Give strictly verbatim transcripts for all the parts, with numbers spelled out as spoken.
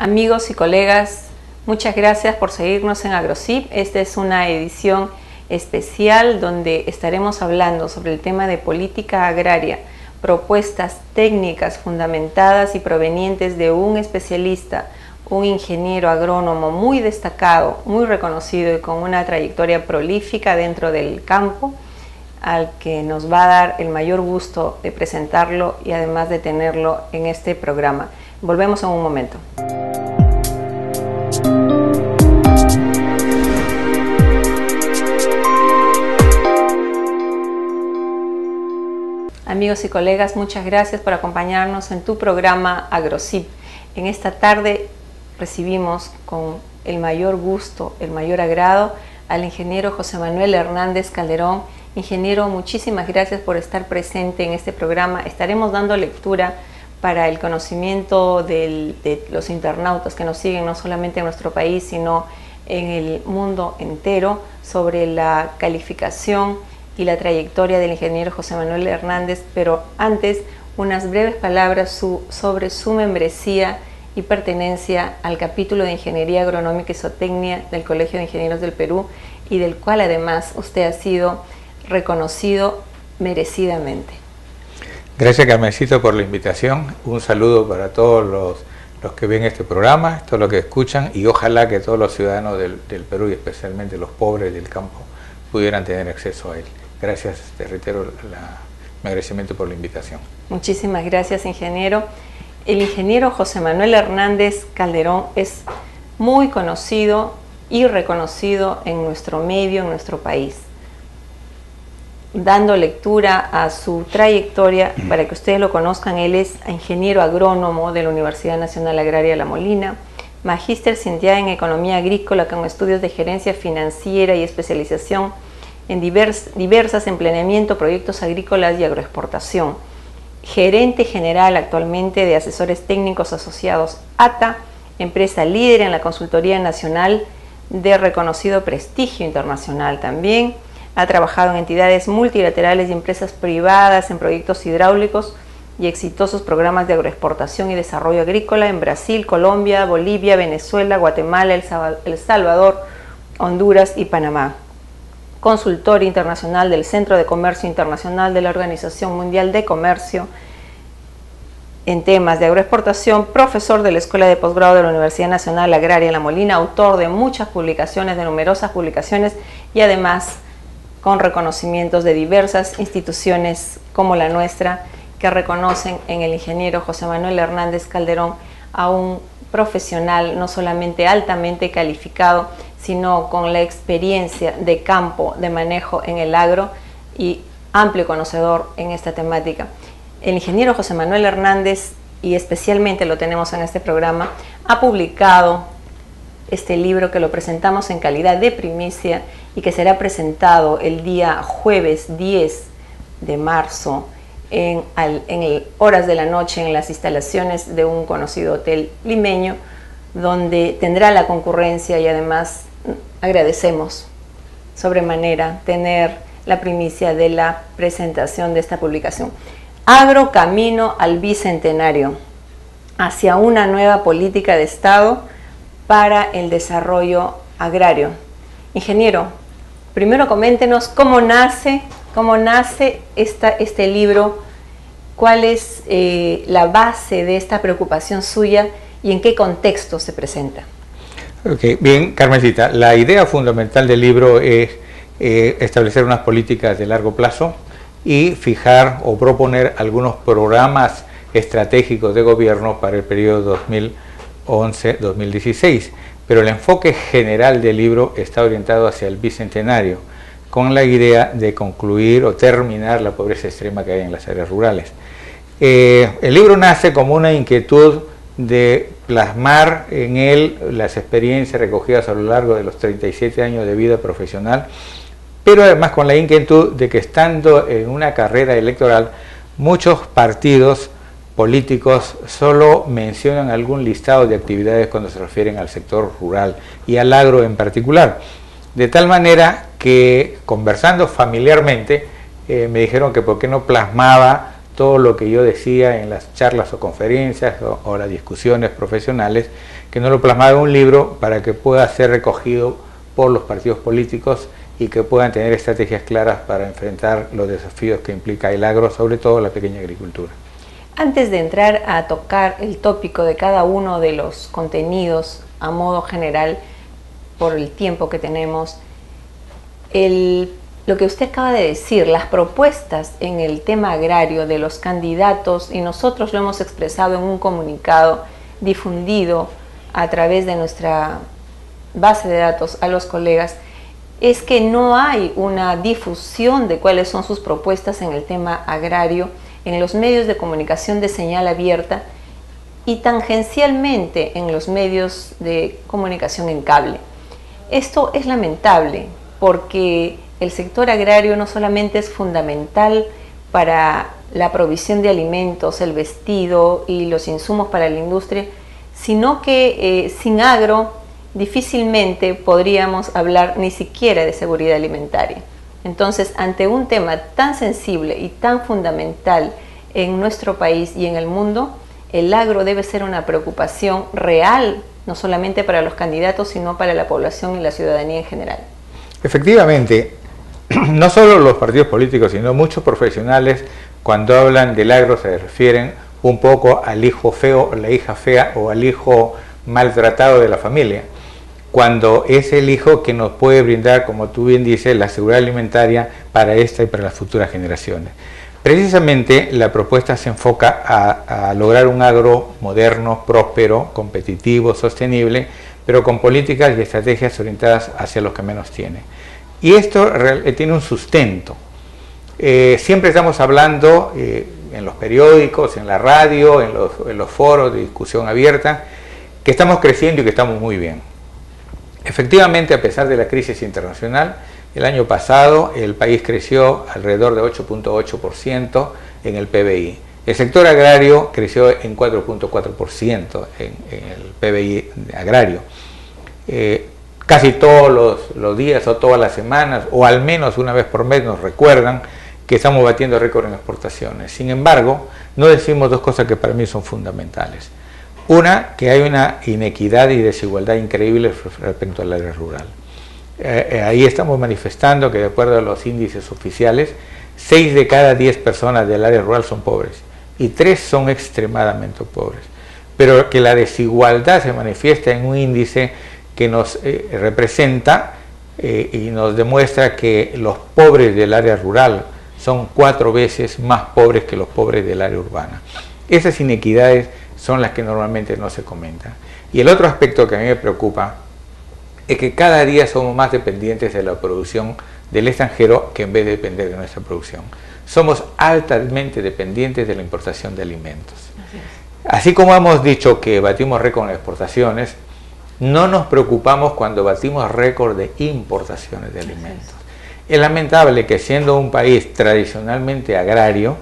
Amigos y colegas, muchas gracias por seguirnos en AgroZip. Esta es una edición especial donde estaremos hablando sobre el tema de política agraria, propuestas técnicas fundamentadas y provenientes de un especialista, un ingeniero agrónomo muy destacado, muy reconocido y con una trayectoria prolífica dentro del campo, al que nos va a dar el mayor gusto de presentarlo y además de tenerlo en este programa. Volvemos en un momento. Amigos y colegas, muchas gracias por acompañarnos en tu programa AgroZip. En esta tarde recibimos con el mayor gusto, el mayor agrado, al ingeniero José Manuel Hernández Calderón. Ingeniero, muchísimas gracias por estar presente en este programa. Estaremos dando lectura para el conocimiento del, de los internautas que nos siguen no solamente en nuestro país, sino en el mundo entero, sobre la calificación y la trayectoria del ingeniero José Manuel Hernández, pero antes unas breves palabras su, sobre su membresía y pertenencia al capítulo de Ingeniería Agronómica y Zootecnia del Colegio de Ingenieros del Perú, y del cual además usted ha sido reconocido merecidamente. Gracias, Carmencito, por la invitación. Un saludo para todos los, los que ven este programa, todos los que escuchan, y ojalá que todos los ciudadanos del, del Perú, y especialmente los pobres del campo, pudieran tener acceso a él. Gracias, te reitero la, mi agradecimiento por la invitación. Muchísimas gracias, ingeniero. El ingeniero José Manuel Hernández Calderón es muy conocido y reconocido en nuestro medio, en nuestro país. Dando lectura a su trayectoria, para que ustedes lo conozcan, él es ingeniero agrónomo de la Universidad Nacional Agraria La Molina, magíster científico en Economía Agrícola con estudios de gerencia financiera y especialización en divers, diversas empleamiento, proyectos agrícolas y agroexportación. Gerente general actualmente de Asesores Técnicos Asociados A T A, empresa líder en la consultoría nacional de reconocido prestigio internacional también. Ha trabajado en entidades multilaterales y empresas privadas en proyectos hidráulicos y exitosos programas de agroexportación y desarrollo agrícola en Brasil, Colombia, Bolivia, Venezuela, Guatemala, El Salvador, Honduras y Panamá. Consultor internacional del Centro de Comercio Internacional de la Organización Mundial de Comercio en temas de agroexportación, profesor de la Escuela de Posgrado de la Universidad Nacional Agraria La Molina, autor de muchas publicaciones, de numerosas publicaciones, y además con reconocimientos de diversas instituciones como la nuestra, que reconocen en el ingeniero José Manuel Hernández Calderón a un profesional no solamente altamente calificado, sino con la experiencia de campo, de manejo en el agro y amplio conocedor en esta temática. El ingeniero José Manuel Hernández, y especialmente lo tenemos en este programa, ha publicado este libro que lo presentamos en calidad de primicia y que será presentado el día jueves diez de marzo en, al, en el, horas de la noche en las instalaciones de un conocido hotel limeño, donde tendrá la concurrencia, y además agradecemos sobremanera tener la primicia de la presentación de esta publicación. Agro Camino al Bicentenario, hacia una nueva política de Estado para el desarrollo agrario. Ingeniero, primero coméntenos cómo nace, cómo nace esta, este libro, cuál es eh, la base de esta preocupación suya y en qué contexto se presenta. Okay, bien, Carmencita, la idea fundamental del libro es eh, establecer unas políticas de largo plazo y fijar o proponer algunos programas estratégicos de gobierno para el periodo dos mil once a dos mil dieciséis, pero el enfoque general del libro está orientado hacia el bicentenario, con la idea de concluir o terminar la pobreza extrema que hay en las áreas rurales. Eh, el libro nace como una inquietud de plasmar en él las experiencias recogidas a lo largo de los treinta y siete años de vida profesional, pero además con la inquietud de que, estando en una carrera electoral, muchos partidos políticos solo mencionan algún listado de actividades cuando se refieren al sector rural y al agro en particular, de tal manera que, conversando familiarmente, eh, me dijeron que por qué no plasmaba todo lo que yo decía en las charlas o conferencias o, o las discusiones profesionales, que no lo plasmaba en un libro para que pueda ser recogido por los partidos políticos y que puedan tener estrategias claras para enfrentar los desafíos que implica el agro, sobre todo la pequeña agricultura. Antes de entrar a tocar el tópico de cada uno de los contenidos a modo general, por el tiempo que tenemos, el, lo que usted acaba de decir, las propuestas en el tema agrario de los candidatos, y nosotros lo hemos expresado en un comunicado difundido a través de nuestra base de datos a los colegas, es que no hay una difusión de cuáles son sus propuestas en el tema agrario en los medios de comunicación de señal abierta y tangencialmente en los medios de comunicación en cable. Esto es lamentable porque el sector agrario no solamente es fundamental para la provisión de alimentos, el vestido y los insumos para la industria, sino que eh, sin agro difícilmente podríamos hablar ni siquiera de seguridad alimentaria. Entonces, ante un tema tan sensible y tan fundamental en nuestro país y en el mundo, el agro debe ser una preocupación real, no solamente para los candidatos, sino para la población y la ciudadanía en general. Efectivamente, no solo los partidos políticos, sino muchos profesionales, cuando hablan del agro se refieren un poco al hijo feo o la hija fea o al hijo maltratado de la familia, cuando es el hijo que nos puede brindar, como tú bien dices, la seguridad alimentaria para esta y para las futuras generaciones. Precisamente la propuesta se enfoca a, a lograr un agro moderno, próspero, competitivo, sostenible, pero con políticas y estrategias orientadas hacia los que menos tienen. Y esto tiene un sustento. Eh, siempre estamos hablando eh, en los periódicos, en la radio, en los, en los foros de discusión abierta, que estamos creciendo y que estamos muy bien. Efectivamente, a pesar de la crisis internacional, el año pasado el país creció alrededor de ocho punto ocho por ciento en el P B I. El sector agrario creció en cuatro punto cuatro por ciento en, en el P B I agrario. Eh, casi todos los, los días o todas las semanas, o al menos una vez por mes, nos recuerdan que estamos batiendo récord en exportaciones. Sin embargo, no decimos dos cosas que para mí son fundamentales. Una, que hay una inequidad y desigualdad increíble respecto al área rural. Eh, eh, ahí estamos manifestando que de acuerdo a los índices oficiales, seis de cada diez personas del área rural son pobres y tres son extremadamente pobres. Pero que la desigualdad se manifiesta en un índice que nos eh, representa eh, y nos demuestra que los pobres del área rural son cuatro veces más pobres que los pobres del área urbana. Esas inequidades son las que normalmente no se comentan. Y el otro aspecto que a mí me preocupa es que cada día somos más dependientes de la producción del extranjero que en vez de depender de nuestra producción. Somos altamente dependientes de la importación de alimentos. Así es. Así como hemos dicho que batimos récord en exportaciones, no nos preocupamos cuando batimos récord de importaciones de alimentos. Es lamentable que siendo un país tradicionalmente agrario,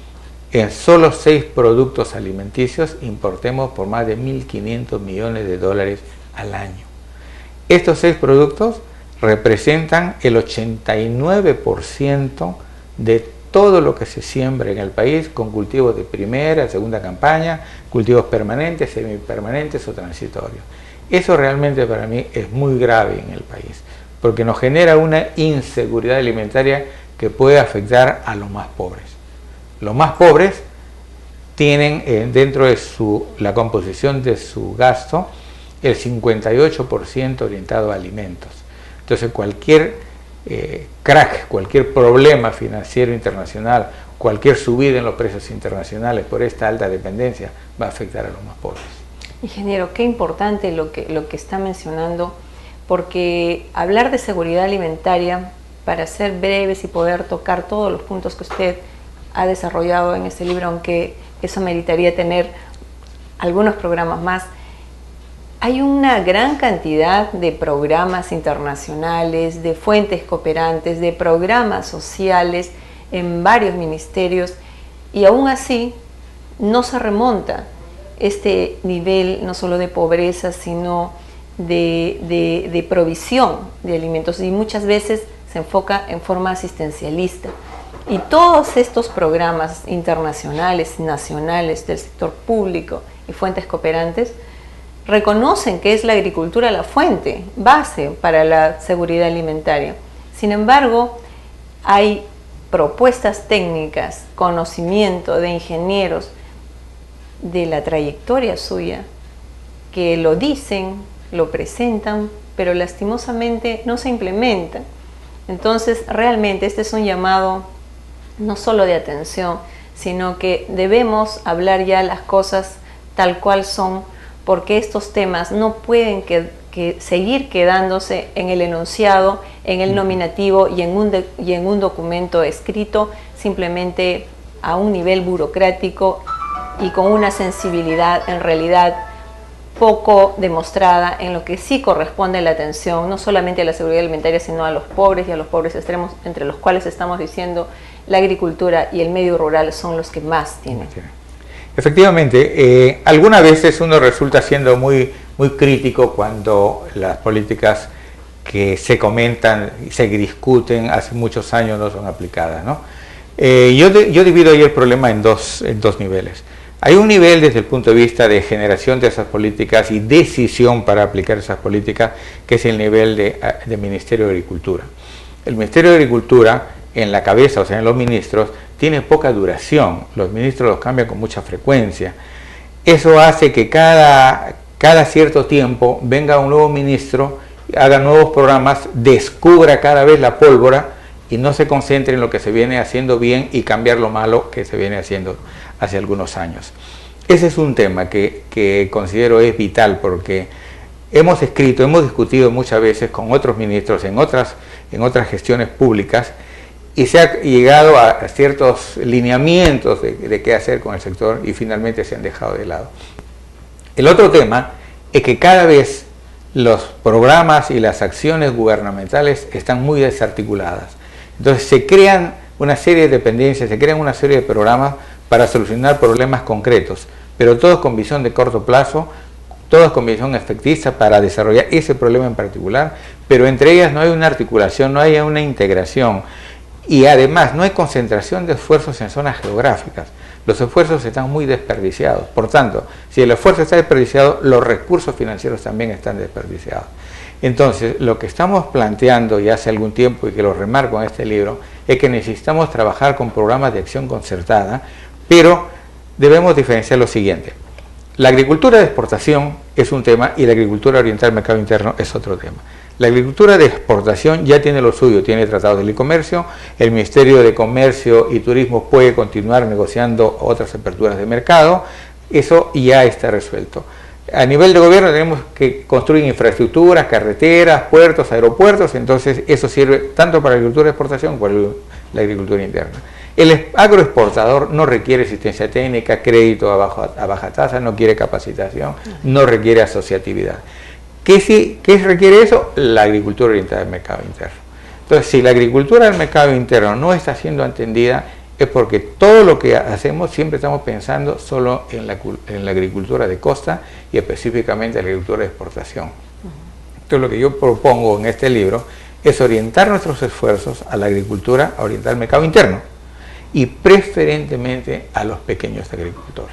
en solo seis productos alimenticios importemos por más de mil quinientos millones de dólares al año. Estos seis productos representan el ochenta y nueve por ciento de todo lo que se siembra en el país con cultivos de primera, segunda campaña, cultivos permanentes, semipermanentes o transitorios. Eso realmente para mí es muy grave en el país, porque nos genera una inseguridad alimentaria que puede afectar a los más pobres. Los más pobres tienen eh, dentro de su, la composición de su gasto el cincuenta y ocho por ciento orientado a alimentos. Entonces cualquier eh, crack, cualquier problema financiero internacional, cualquier subida en los precios internacionales por esta alta dependencia va a afectar a los más pobres. Ingeniero, qué importante lo que, lo que está mencionando, porque hablar de seguridad alimentaria, para ser breves y poder tocar todos los puntos que usted ha desarrollado en este libro, aunque eso meritaría tener algunos programas más, hay una gran cantidad de programas internacionales, de fuentes cooperantes, de programas sociales en varios ministerios, y aún así no se remonta este nivel no solo de pobreza, sino de, de, de provisión de alimentos, y muchas veces se enfoca en forma asistencialista. Y todos estos programas internacionales, nacionales, del sector público y fuentes cooperantes reconocen que es la agricultura la fuente, base para la seguridad alimentaria. Sin embargo, hay propuestas técnicas, conocimiento de ingenieros de la trayectoria suya que lo dicen, lo presentan, pero lastimosamente no se implementan. Entonces, realmente este es un llamado no solo de atención, sino que debemos hablar ya las cosas tal cual son, porque estos temas no pueden que, que seguir quedándose en el enunciado, en el nominativo y en, un de, y en un documento escrito simplemente a un nivel burocrático y con una sensibilidad en realidad poco demostrada en lo que sí corresponde la atención, no solamente a la seguridad alimentaria, sino a los pobres y a los pobres extremos, entre los cuales estamos diciendo la agricultura y el medio rural son los que más tienen. Efectivamente, eh, algunas veces uno resulta siendo muy, muy crítico cuando las políticas que se comentan y se discuten hace muchos años no son aplicadas, ¿no? Eh, yo, de, yo divido ahí el problema en dos, en dos niveles. Hay un nivel desde el punto de vista de generación de esas políticas y decisión para aplicar esas políticas, que es el nivel de, de Ministerio de Agricultura. El Ministerio de Agricultura, en la cabeza, o sea, en los ministros, tiene poca duración. Los ministros los cambian con mucha frecuencia. Eso hace que cada, cada cierto tiempo venga un nuevo ministro, haga nuevos programas, descubra cada vez la pólvora y no se concentre en lo que se viene haciendo bien y cambiar lo malo que se viene haciendo hace algunos años. Ese es un tema que, que considero es vital, porque hemos escrito, hemos discutido muchas veces con otros ministros en otras, en otras gestiones públicas, y se ha llegado a ciertos lineamientos de, de qué hacer con el sector y finalmente se han dejado de lado. El otro tema es que cada vez los programas y las acciones gubernamentales están muy desarticuladas. Entonces se crean una serie de dependencias, se crean una serie de programas para solucionar problemas concretos, pero todos con visión de corto plazo, todos con visión efectista para desarrollar ese problema en particular, pero entre ellas no hay una articulación, no hay una integración. Y además no hay concentración de esfuerzos en zonas geográficas. Los esfuerzos están muy desperdiciados. Por tanto, si el esfuerzo está desperdiciado, los recursos financieros también están desperdiciados. Entonces, lo que estamos planteando ya hace algún tiempo y que lo remarco en este libro, es que necesitamos trabajar con programas de acción concertada, pero debemos diferenciar lo siguiente. La agricultura de exportación es un tema y la agricultura oriental al mercado interno es otro tema. La agricultura de exportación ya tiene lo suyo, tiene tratados de libre comercio, el Ministerio de Comercio y Turismo puede continuar negociando otras aperturas de mercado, eso ya está resuelto. A nivel de gobierno tenemos que construir infraestructuras, carreteras, puertos, aeropuertos, entonces eso sirve tanto para la agricultura de exportación como para la agricultura interna. El agroexportador no requiere asistencia técnica, crédito a baja, a baja tasa, no quiere capacitación, no requiere asociatividad. ¿Qué, sí, ¿Qué requiere eso? La agricultura orientada al mercado interno. Entonces, si la agricultura del mercado interno no está siendo entendida, es porque todo lo que hacemos siempre estamos pensando solo en la, en la agricultura de costa y específicamente en la agricultura de exportación. Entonces, lo que yo propongo en este libro es orientar nuestros esfuerzos a la agricultura orientada al mercado interno y preferentemente a los pequeños agricultores.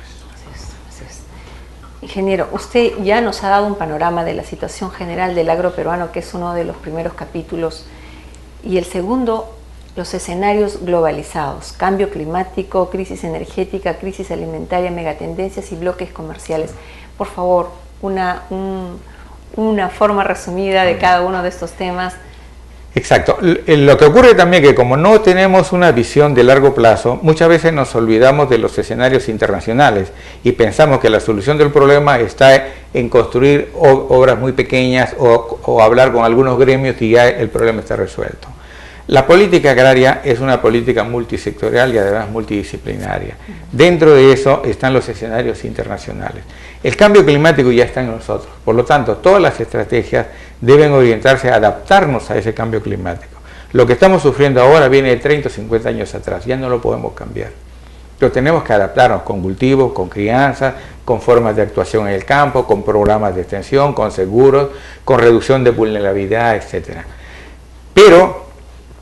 Ingeniero, usted ya nos ha dado un panorama de la situación general del agro peruano, que es uno de los primeros capítulos, y el segundo, los escenarios globalizados, cambio climático, crisis energética, crisis alimentaria, megatendencias y bloques comerciales. Por favor, una, un, una forma resumida de cada uno de estos temas. Exacto. Lo que ocurre también es que como no tenemos una visión de largo plazo, muchas veces nos olvidamos de los escenarios internacionales y pensamos que la solución del problema está en construir obras muy pequeñas o, o hablar con algunos gremios y ya el problema está resuelto. La política agraria es una política multisectorial y además multidisciplinaria. Dentro de eso están los escenarios internacionales. El cambio climático ya está en nosotros, por lo tanto, todas las estrategias deben orientarse a adaptarnos a ese cambio climático. Lo que estamos sufriendo ahora viene de treinta o cincuenta años atrás, ya no lo podemos cambiar. Pero tenemos que adaptarnos con cultivos, con crianza, con formas de actuación en el campo, con programas de extensión, con seguros, con reducción de vulnerabilidad, etcétera. Pero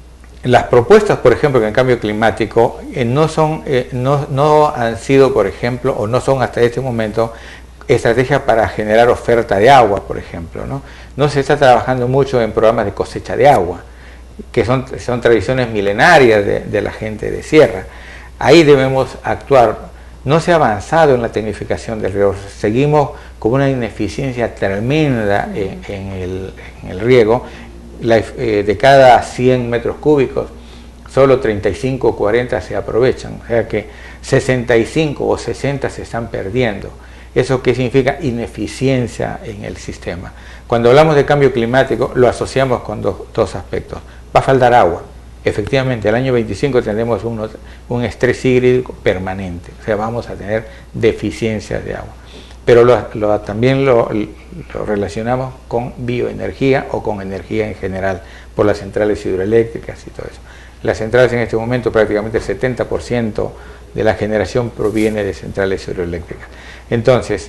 las propuestas, por ejemplo, en el cambio climático eh, no, son, eh, no, no han sido, por ejemplo, o no son hasta este momento estrategias para generar oferta de agua, por ejemplo, ¿no? No se está trabajando mucho en programas de cosecha de agua, que son, son tradiciones milenarias de, de la gente de sierra. Ahí debemos actuar. No se ha avanzado en la tecnificación del riego, seguimos con una ineficiencia tremenda en, en, el, en el riego. La, eh, de cada cien metros cúbicos, solo treinta y cinco o cuarenta se aprovechan, o sea que sesenta y cinco o sesenta se están perdiendo. ¿Eso qué significa? Ineficiencia en el sistema. Cuando hablamos de cambio climático, lo asociamos con dos, dos aspectos. Va a faltar agua. Efectivamente, el año veinticinco tendremos un, un estrés hídrico permanente, o sea, vamos a tener deficiencia de agua. Pero lo, lo, también lo, lo relacionamos con bioenergía o con energía en general, por las centrales hidroeléctricas y todo eso. Las centrales en este momento, prácticamente el setenta por ciento de la generación proviene de centrales hidroeléctricas. Entonces,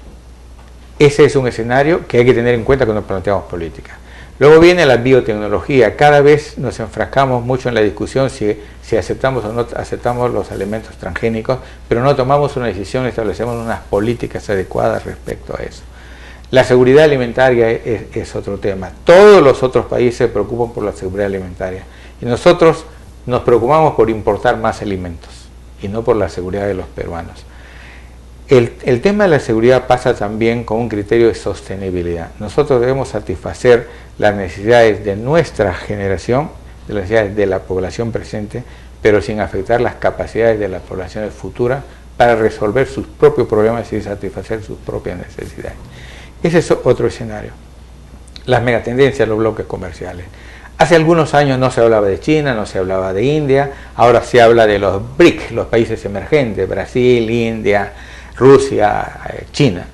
ese es un escenario que hay que tener en cuenta cuando planteamos política. Luego viene la biotecnología. Cada vez nos enfrascamos mucho en la discusión si, si aceptamos o no aceptamos los alimentos transgénicos, pero no tomamos una decisión, establecemos unas políticas adecuadas respecto a eso. La seguridad alimentaria es, es otro tema. Todos los otros países se preocupan por la seguridad alimentaria y nosotros nos preocupamos por importar más alimentos y no por la seguridad de los peruanos. El, el tema de la seguridad pasa también con un criterio de sostenibilidad. Nosotros debemos satisfacer las necesidades de nuestra generación, de las necesidades de la población presente, pero sin afectar las capacidades de las poblaciones futuras para resolver sus propios problemas y satisfacer sus propias necesidades. Ese es otro escenario. Las megatendencias, los bloques comerciales. Hace algunos años no se hablaba de China, no se hablaba de India, ahora se habla de los B R I C, los países emergentes, Brasil, India, Rusia, China.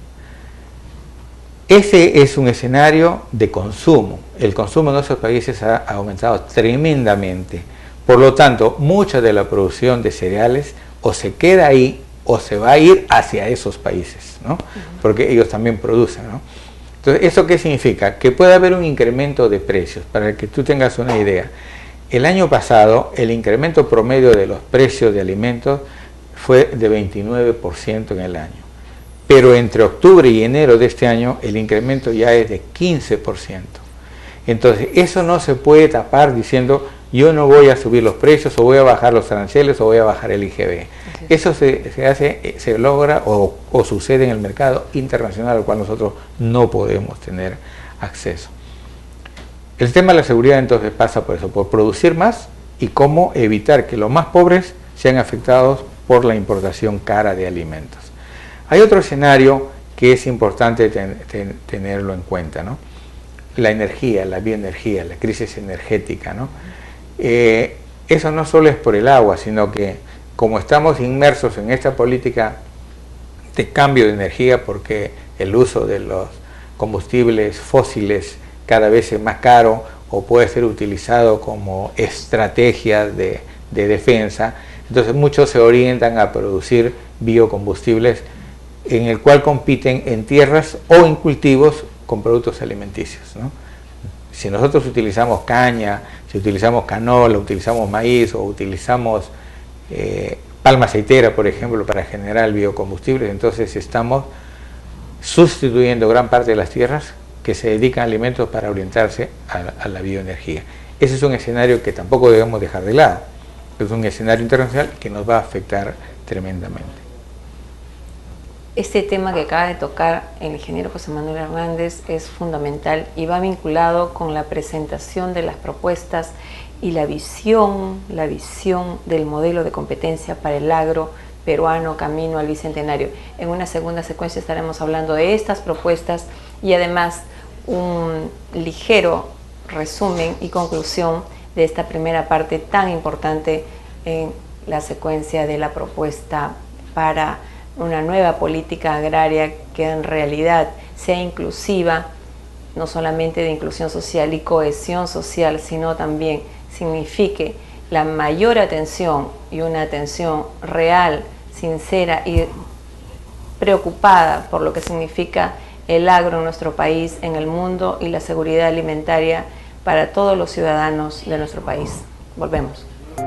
Ese es un escenario de consumo. El consumo en nuestros países ha aumentado tremendamente. Por lo tanto, mucha de la producción de cereales o se queda ahí o se va a ir hacia esos países, ¿no? Porque ellos también producen, ¿no? Entonces, ¿eso qué significa? Que puede haber un incremento de precios. Para que tú tengas una idea, el año pasado el incremento promedio de los precios de alimentos fue de veintinueve por ciento en el año. Pero entre octubre y enero de este año el incremento ya es de quince por ciento. Entonces eso no se puede tapar diciendo yo no voy a subir los precios o voy a bajar los aranceles o voy a bajar el I G B. Eso se, se hace, se logra o, o sucede en el mercado internacional al cual nosotros no podemos tener acceso. El tema de la seguridad entonces pasa por eso, por producir más y cómo evitar que los más pobres sean afectados por la importación cara de alimentos. Hay otro escenario que es importante ten, ten, tenerlo en cuenta, ¿no? La energía, la bioenergía, la crisis energética, ¿no? Eh, eso no solo es por el agua, sino que como estamos inmersos en esta política de cambio de energía, porque el uso de los combustibles fósiles cada vez es más caro o puede ser utilizado como estrategia de, de defensa, entonces muchos se orientan a producir biocombustibles en el cual compiten en tierras o en cultivos con productos alimenticios, ¿no? Si nosotros utilizamos caña, si utilizamos canola, utilizamos maíz o utilizamos eh, palma aceitera, por ejemplo, para generar biocombustibles, entonces estamos sustituyendo gran parte de las tierras que se dedican a alimentos para orientarse a la, a la bioenergía. Ese es un escenario que tampoco debemos dejar de lado. Es un escenario internacional que nos va a afectar tremendamente. Este tema que acaba de tocar el ingeniero José Manuel Hernández es fundamental y va vinculado con la presentación de las propuestas y la visión, la visión del modelo de competencia para el agro peruano camino al bicentenario. En una segunda secuencia estaremos hablando de estas propuestas y además un ligero resumen y conclusión de esta primera parte tan importante en la secuencia de la propuesta para una nueva política agraria que en realidad sea inclusiva, no solamente de inclusión social y cohesión social, sino también signifique la mayor atención y una atención real, sincera y preocupada por lo que significa el agro en nuestro país, en el mundo y la seguridad alimentaria para todos los ciudadanos de nuestro país. Volvemos.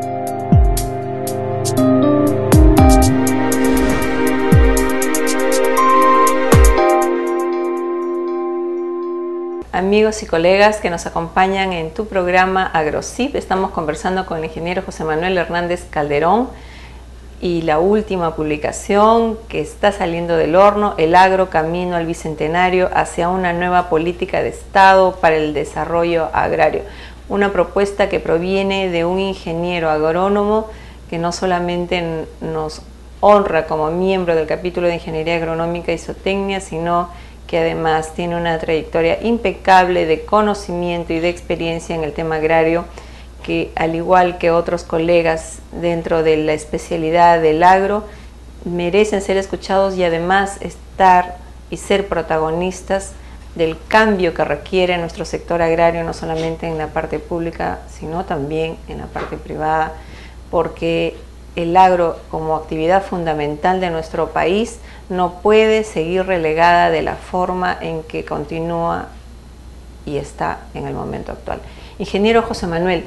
Amigos y colegas que nos acompañan en tu programa AgroCIP, estamos conversando con el ingeniero José Manuel Hernández Calderón y la última publicación que está saliendo del horno, El agro camino al bicentenario hacia una nueva política de Estado para el desarrollo agrario. Una propuesta que proviene de un ingeniero agrónomo que no solamente nos honra como miembro del capítulo de Ingeniería Agronómica y Zootecnia, sino que además tiene una trayectoria impecable de conocimiento y de experiencia en el tema agrario, que al igual que otros colegas dentro de la especialidad del agro, merecen ser escuchados y además estar y ser protagonistas del cambio que requiere nuestro sector agrario, no solamente en la parte pública, sino también en la parte privada, porque el agro como actividad fundamental de nuestro país no puede seguir relegada de la forma en que continúa y está en el momento actual. Ingeniero José Manuel,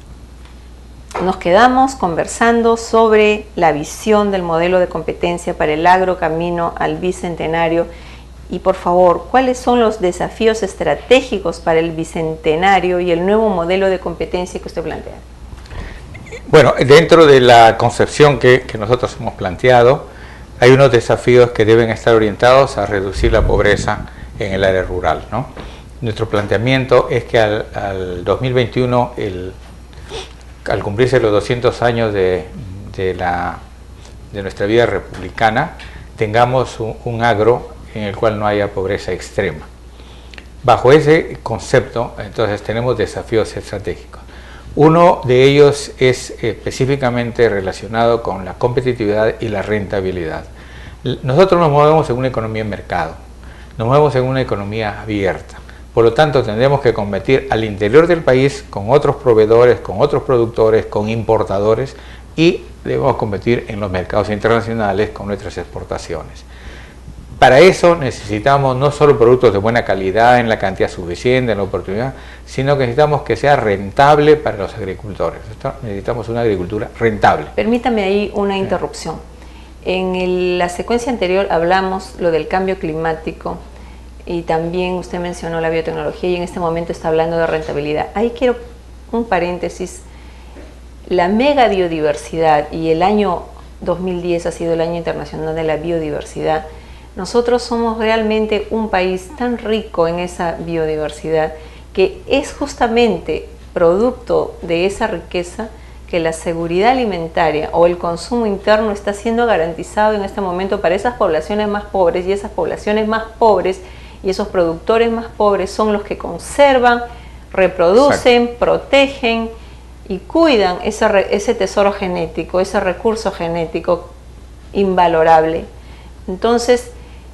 nos quedamos conversando sobre la visión del modelo de competencia para el agro camino al bicentenario y, por favor, ¿cuáles son los desafíos estratégicos para el bicentenario y el nuevo modelo de competencia que usted plantea? Bueno, dentro de la concepción que, que nosotros hemos planteado, hay unos desafíos que deben estar orientados a reducir la pobreza en el área rural, ¿no? Nuestro planteamiento es que al, al dos mil veintiuno, el, al cumplirse los doscientos años de, de, la, de nuestra vida republicana, tengamos un, un agro en el cual no haya pobreza extrema. Bajo ese concepto, entonces, tenemos desafíos estratégicos. Uno de ellos es específicamente relacionado con la competitividad y la rentabilidad. Nosotros nos movemos en una economía de mercado, nos movemos en una economía abierta. Por lo tanto, tendremos que competir al interior del país con otros proveedores, con otros productores, con importadores y debemos competir en los mercados internacionales con nuestras exportaciones. Para eso necesitamos no solo productos de buena calidad, en la cantidad suficiente, en la oportunidad, sino que necesitamos que sea rentable para los agricultores. Necesitamos una agricultura rentable. Permítame ahí una interrupción. En el, la secuencia anterior hablamos lo del cambio climático y también usted mencionó la biotecnología y en este momento está hablando de rentabilidad. Ahí quiero un paréntesis. La mega biodiversidad y el año dos mil diez ha sido el año internacional de la biodiversidad. Nosotros somos realmente un país tan rico en esa biodiversidad que es justamente producto de esa riqueza que la seguridad alimentaria o el consumo interno está siendo garantizado en este momento para esas poblaciones más pobres, y esas poblaciones más pobres y esos productores más pobres son los que conservan, reproducen, Exacto. protegen y cuidan ese, ese tesoro genético, ese recurso genético invalorable. Entonces,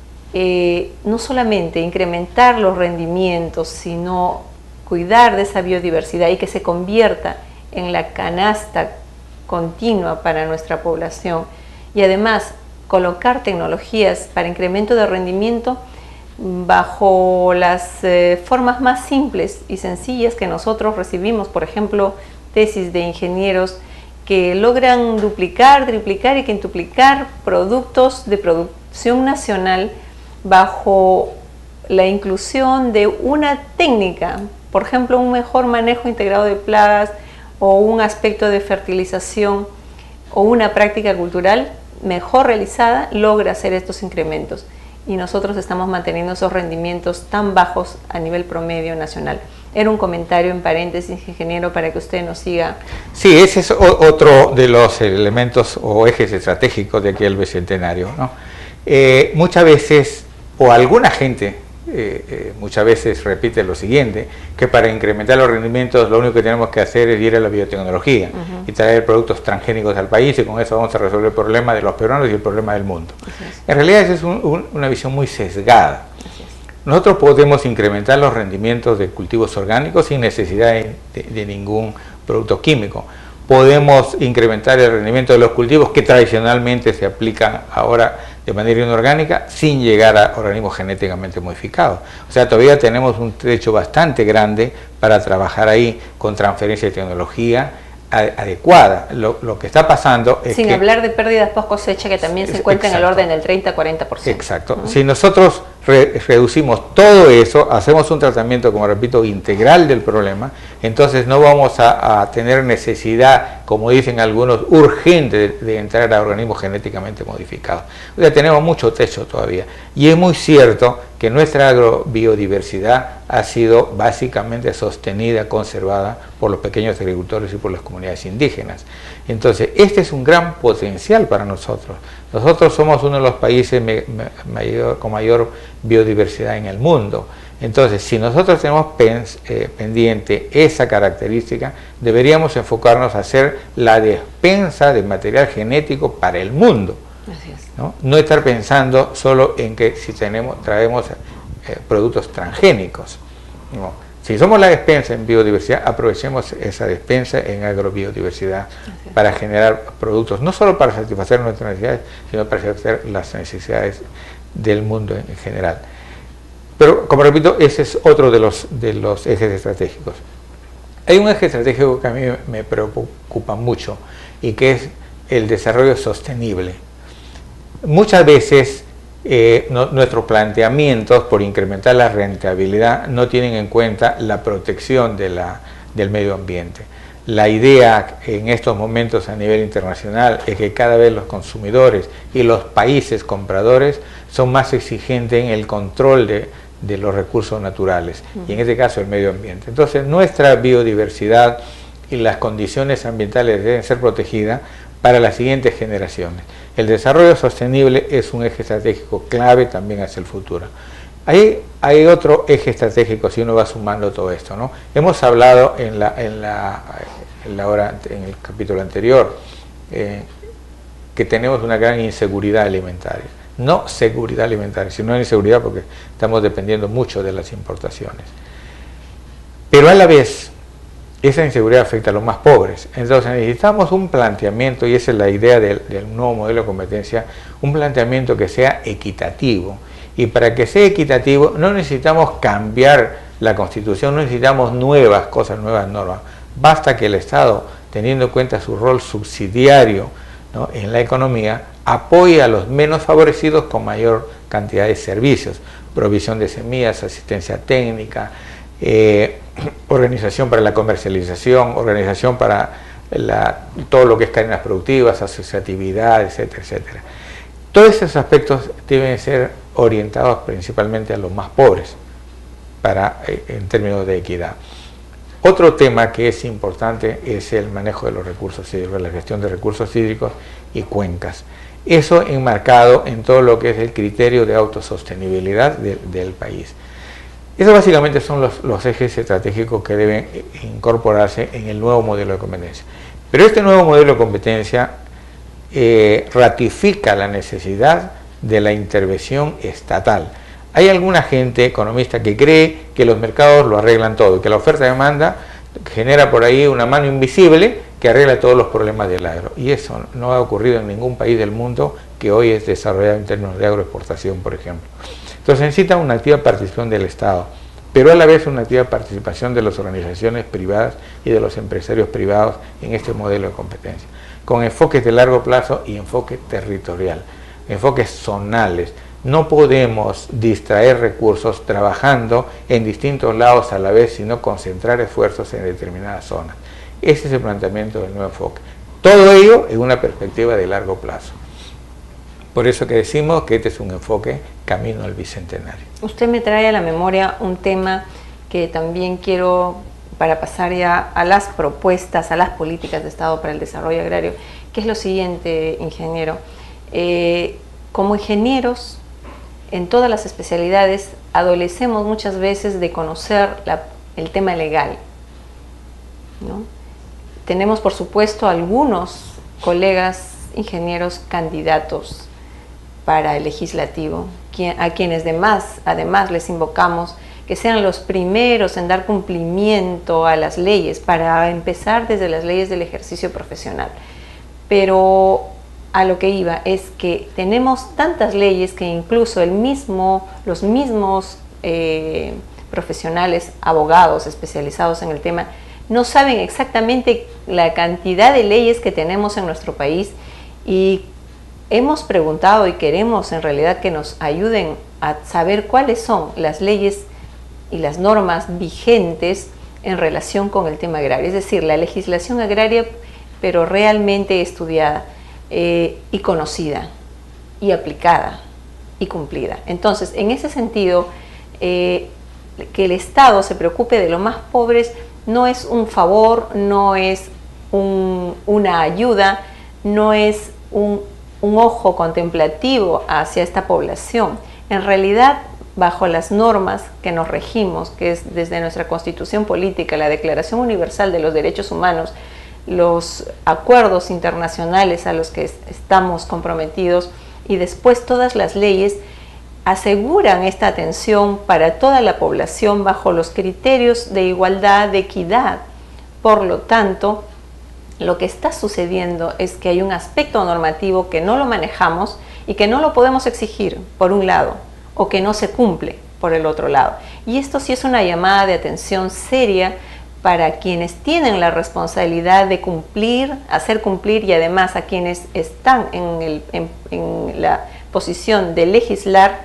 Eh, no solamente incrementar los rendimientos, sino cuidar de esa biodiversidad y que se convierta en la canasta continua para nuestra población y además colocar tecnologías para incremento de rendimiento bajo las eh, formas más simples y sencillas que nosotros recibimos, por ejemplo, tesis de ingenieros que logran duplicar, triplicar y quintuplicar productos de producción nacional bajo la inclusión de una técnica, por ejemplo, un mejor manejo integrado de plagas o un aspecto de fertilización o una práctica cultural mejor realizada, logra hacer estos incrementos. Y nosotros estamos manteniendo esos rendimientos tan bajos a nivel promedio nacional. Era un comentario en paréntesis, ingeniero, para que usted nos siga. Sí, ese es otro de los elementos o ejes estratégicos de aquí el bicentenario, ¿no? Eh, muchas veces, o alguna gente, eh, eh, muchas veces repite lo siguiente, que para incrementar los rendimientos lo único que tenemos que hacer es ir a la biotecnología uh-huh. y traer productos transgénicos al país y con eso vamos a resolver el problema de los peruanos y el problema del mundo. Es. En realidad esa es un, un, una visión muy sesgada. Nosotros podemos incrementar los rendimientos de cultivos orgánicos sin necesidad de, de, de ningún producto químico. Podemos incrementar el rendimiento de los cultivos que tradicionalmente se aplican ahora de manera inorgánica sin llegar a organismos genéticamente modificados. O sea, todavía tenemos un trecho bastante grande para trabajar ahí con transferencia de tecnología adecuada. Lo, lo que está pasando es Sin que, hablar de pérdidas post cosecha, que también se encuentra en el orden del treinta a cuarenta por ciento. Exacto. ¿no? Si nosotros re, reducimos todo eso, hacemos un tratamiento, como repito, integral del problema, entonces no vamos a, a tener necesidad, como dicen algunos, urgente de, de entrar a organismos genéticamente modificados. O sea, tenemos mucho techo todavía. Y es muy cierto que nuestra agrobiodiversidad ha sido básicamente sostenida, conservada por los pequeños agricultores y por las comunidades indígenas. Entonces, este es un gran potencial para nosotros. Nosotros somos uno de los países me, me, mayor, con mayor biodiversidad en el mundo. Entonces, si nosotros tenemos pens, eh, pendiente esa característica, deberíamos enfocarnos a hacer la despensa de material genético para el mundo. Así es. ¿no? No estar pensando solo en que si tenemos, traemos eh, productos transgénicos. ¿no? Si somos la despensa en biodiversidad, aprovechemos esa despensa en agrobiodiversidad para generar productos, no solo para satisfacer nuestras necesidades, sino para satisfacer las necesidades del mundo en general. Pero, como repito, ese es otro de los, de los ejes estratégicos. Hay un eje estratégico que a mí me preocupa mucho y que es el desarrollo sostenible. Muchas veces eh, no, nuestros planteamientos por incrementar la rentabilidad no tienen en cuenta la protección de la, del medio ambiente. La idea en estos momentos a nivel internacional es que cada vez los consumidores y los países compradores son más exigentes en el control de, de los recursos naturales, uh-huh. y en este caso el medio ambiente. Entonces nuestra biodiversidad y las condiciones ambientales deben ser protegidas para las siguientes generaciones. El desarrollo sostenible es un eje estratégico clave también hacia el futuro. Ahí hay otro eje estratégico si uno va sumando todo esto, ¿no? Hemos hablado en la, en la, en la hora, en el capítulo anterior eh, que tenemos una gran inseguridad alimentaria. No seguridad alimentaria, sino inseguridad porque estamos dependiendo mucho de las importaciones. Pero a la vez, esa inseguridad afecta a los más pobres. Entonces necesitamos un planteamiento, y esa es la idea del, del nuevo modelo de competencia, un planteamiento que sea equitativo. Y para que sea equitativo no necesitamos cambiar la Constitución, no necesitamos nuevas cosas, nuevas normas. Basta que el Estado, teniendo en cuenta su rol subsidiario, ¿no?, en la economía, apoye a los menos favorecidos con mayor cantidad de servicios, provisión de semillas, asistencia técnica, eh, organización para la comercialización, organización para la, todo lo que es cadenas productivas, asociatividad, etcétera, etcétera. Todos esos aspectos deben ser orientados principalmente a los más pobres para, en términos de equidad. Otro tema que es importante es el manejo de los recursos hídricos, la gestión de recursos hídricos y cuencas. Eso enmarcado en todo lo que es el criterio de autosostenibilidad de, del país. Esos básicamente son los, los ejes estratégicos que deben incorporarse en el nuevo modelo de competencia. Pero este nuevo modelo de competencia eh, ratifica la necesidad de la intervención estatal. Hay alguna gente economista que cree que los mercados lo arreglan todo, que la oferta y demanda genera por ahí una mano invisible que arregla todos los problemas del agro. Y eso no ha ocurrido en ningún país del mundo que hoy es desarrollado en términos de agroexportación, por ejemplo. Entonces necesita una activa participación del Estado, pero a la vez una activa participación de las organizaciones privadas y de los empresarios privados en este modelo de competencia, con enfoques de largo plazo y enfoque territorial, enfoques zonales. No podemos distraer recursos trabajando en distintos lados a la vez, sino concentrar esfuerzos en determinadas zonas. Ese es el planteamiento del nuevo enfoque. Todo ello en una perspectiva de largo plazo. Por eso que decimos que este es un enfoque camino al bicentenario. Usted me trae a la memoria un tema que también quiero, para pasar ya a las propuestas, a las políticas de Estado para el desarrollo agrario, que es lo siguiente, ingeniero. Eh, como ingenieros, en todas las especialidades, adolecemos muchas veces de conocer la, el tema legal, ¿no? Tenemos, por supuesto, algunos colegas ingenieros candidatos para el legislativo, a quienes además, además les invocamos que sean los primeros en dar cumplimiento a las leyes, para empezar desde las leyes del ejercicio profesional. Pero a lo que iba es que tenemos tantas leyes que incluso el mismo, los mismos eh, profesionales, abogados especializados en el tema, no saben exactamente la cantidad de leyes que tenemos en nuestro país, y hemos preguntado y queremos en realidad que nos ayuden a saber cuáles son las leyes y las normas vigentes en relación con el tema agrario, es decir, la legislación agraria, pero realmente estudiada eh, y conocida y aplicada y cumplida. Entonces, en ese sentido, eh, que el Estado se preocupe de los más pobres no es un favor, no es un, una ayuda, no es un, un ojo contemplativo hacia esta población. En realidad, bajo las normas que nos regimos, que es desde nuestra Constitución Política, la Declaración Universal de los Derechos Humanos, los acuerdos internacionales a los que estamos comprometidos, y después todas las leyes aseguran esta atención para toda la población bajo los criterios de igualdad, de equidad. Por lo tanto, lo que está sucediendo es que hay un aspecto normativo que no lo manejamos y que no lo podemos exigir, por un lado, o que no se cumple por el otro lado. Y esto sí es una llamada de atención seria para quienes tienen la responsabilidad de cumplir, hacer cumplir, y además a quienes están en, el, en, en la posición de legislar,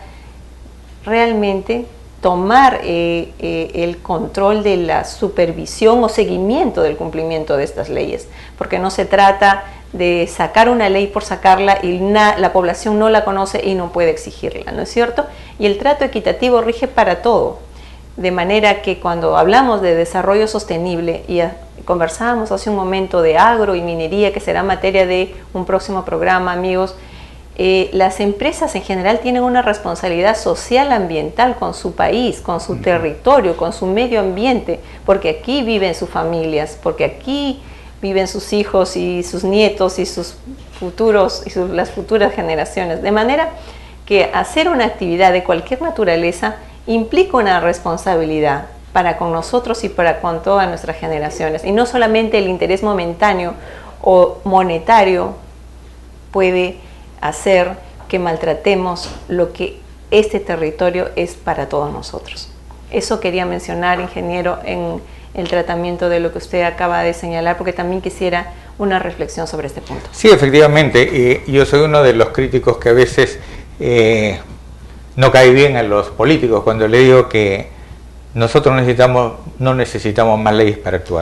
realmente tomar eh, eh, el control de la supervisión o seguimiento del cumplimiento de estas leyes, porque no se trata de sacar una ley por sacarla y na, la población no la conoce y no puede exigirla, ¿no es cierto? Y el trato equitativo rige para todo, de manera que cuando hablamos de desarrollo sostenible, y a, conversábamos hace un momento de agro y minería, que será materia de un próximo programa, amigos, eh, las empresas en general tienen una responsabilidad social ambiental con su país, con su territorio, con su medio ambiente, porque aquí viven sus familias, porque aquí viven sus hijos y sus nietos y sus futuros y sus, las futuras generaciones. De manera que hacer una actividad de cualquier naturaleza implica una responsabilidad para con nosotros y para con todas nuestras generaciones. Y no solamente el interés momentáneo o monetario puede hacer que maltratemos lo que este territorio es para todos nosotros. Eso quería mencionar, ingeniero, en el tratamiento de lo que usted acaba de señalar, porque también quisiera una reflexión sobre este punto. Sí, efectivamente, eh, yo soy uno de los críticos que a veces eh, no cae bien a los políticos cuando le digo que nosotros necesitamos, no necesitamos más leyes para actuar.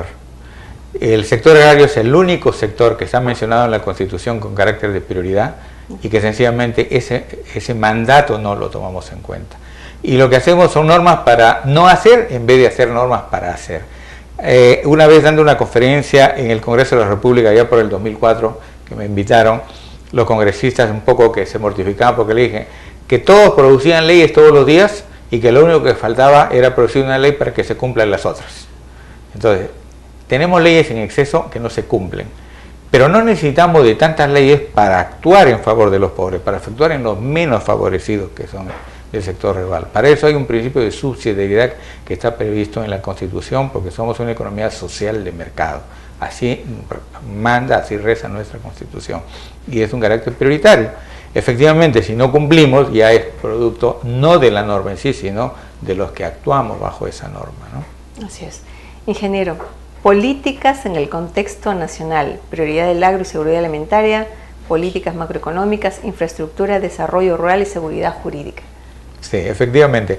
El sector agrario es el único sector que está mencionado en la Constitución con carácter de prioridad, y que sencillamente ese, ese mandato no lo tomamos en cuenta. Y lo que hacemos son normas para no hacer en vez de hacer normas para hacer. Eh, una vez dando una conferencia en el Congreso de la República, ya por el dos mil cuatro, que me invitaron, los congresistas un poco que se mortificaban porque le dije que todos producían leyes todos los días y que lo único que faltaba era producir una ley para que se cumplan las otras. Entonces, tenemos leyes en exceso que no se cumplen. Pero no necesitamos de tantas leyes para actuar en favor de los pobres, para actuar en los menos favorecidos, que son del sector rural. Para eso hay un principio de subsidiariedad que está previsto en la Constitución, porque somos una economía social de mercado. Así manda, así reza nuestra Constitución. Y es un carácter prioritario. Efectivamente, si no cumplimos, ya es producto no de la norma en sí, sino de los que actuamos bajo esa norma, ¿no? Así es. Ingeniero, políticas en el contexto nacional, prioridad del agro y seguridad alimentaria, políticas macroeconómicas, infraestructura, desarrollo rural y seguridad jurídica. Sí, efectivamente.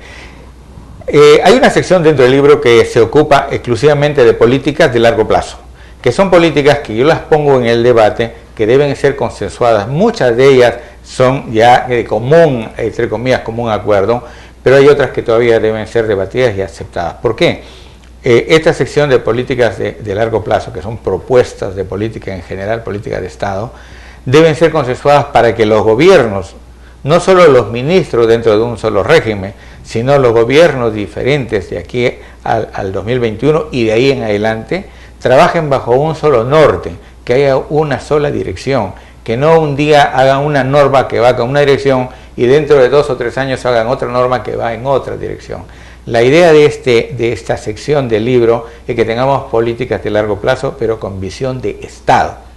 Eh, hay una sección dentro del libro que se ocupa exclusivamente de políticas de largo plazo, que son políticas que yo las pongo en el debate, que deben ser consensuadas. Muchas de ellas son ya de común, entre comillas, común acuerdo, pero hay otras que todavía deben ser debatidas y aceptadas. ¿Por qué? Eh, esta sección de políticas de, de largo plazo, que son propuestas de política en general, política de Estado, deben ser consensuadas para que los gobiernos, no solo los ministros dentro de un solo régimen, sino los gobiernos diferentes de aquí al, al dos mil veintiuno y de ahí en adelante, trabajen bajo un solo norte, que haya una sola dirección, que no un día hagan una norma que va con una dirección y dentro de dos o tres años hagan otra norma que va en otra dirección. La idea de, este, de esta sección del libro es que tengamos políticas de largo plazo, pero con visión de Estado.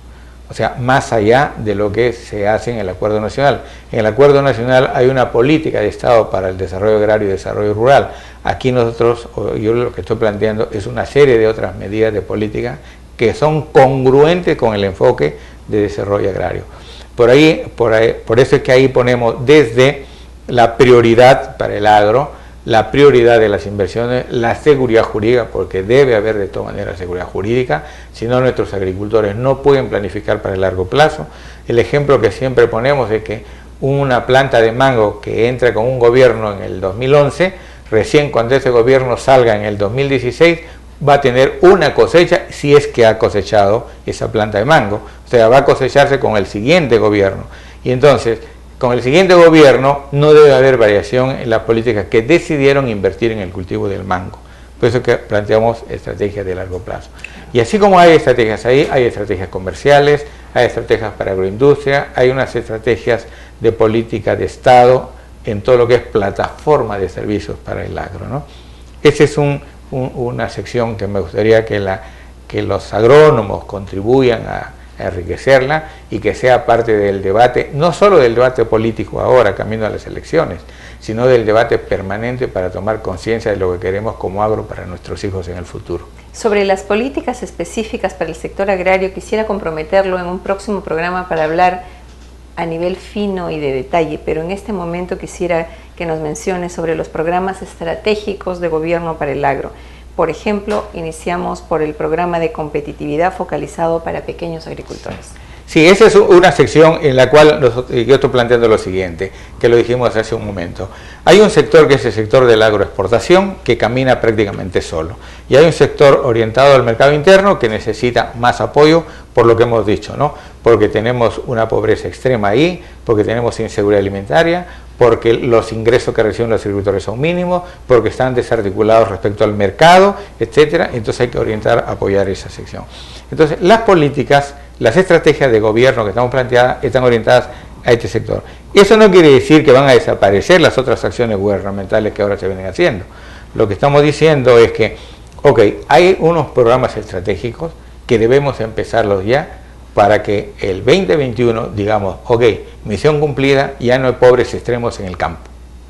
o sea, más allá de lo que se hace en el Acuerdo Nacional. En el Acuerdo Nacional hay una política de Estado para el desarrollo agrario y desarrollo rural. Aquí nosotros, yo lo que estoy planteando es una serie de otras medidas de política que son congruentes con el enfoque de desarrollo agrario. Por ahí, por ahí, por eso es que ahí ponemos desde la prioridad para el agro, la prioridad de las inversiones, la seguridad jurídica, porque debe haber de todas maneras seguridad jurídica, si no nuestros agricultores no pueden planificar para el largo plazo. El ejemplo que siempre ponemos es que una planta de mango que entra con un gobierno en el dos mil once, recién cuando ese gobierno salga en el dos mil dieciséis, va a tener una cosecha si es que ha cosechado esa planta de mango, o sea, va a cosecharse con el siguiente gobierno. Y entonces, con el siguiente gobierno no debe haber variación en las políticas que decidieron invertir en el cultivo del mango. Por eso que planteamos estrategias de largo plazo. Y así como hay estrategias ahí, hay estrategias comerciales, hay estrategias para agroindustria, hay unas estrategias de política de Estado en todo lo que es plataforma de servicios para el agro, ¿no? Esa es un, un, una sección que me gustaría que, la, que los agrónomos contribuyan a enriquecerla y que sea parte del debate, no solo del debate político ahora, camino a las elecciones, sino del debate permanente para tomar conciencia de lo que queremos como agro para nuestros hijos en el futuro. Sobre las políticas específicas para el sector agrario, quisiera comprometerlo en un próximo programa para hablar a nivel fino y de detalle, pero en este momento quisiera que nos mencione sobre los programas estratégicos de gobierno para el agro. Por ejemplo, iniciamos por el programa de competitividad focalizado para pequeños agricultores. Sí, esa es una sección en la cual yo estoy planteando lo siguiente, que lo dijimos hace un momento. Hay un sector que es el sector de la agroexportación, que camina prácticamente solo. Y hay un sector orientado al mercado interno que necesita más apoyo, por lo que hemos dicho, ¿no? Porque tenemos una pobreza extrema ahí, porque tenemos inseguridad alimentaria, porque los ingresos que reciben los agricultores son mínimos, porque están desarticulados respecto al mercado, etcétera. Entonces hay que orientar, apoyar esa sección. Entonces, las políticas, las estrategias de gobierno que estamos planteadas están orientadas a este sector. Eso no quiere decir que van a desaparecer las otras acciones gubernamentales que ahora se vienen haciendo. Lo que estamos diciendo es que, ok, hay unos programas estratégicos que debemos empezarlos ya para que el veinte veintiuno digamos, ok, misión cumplida, ya no hay pobres extremos en el campo.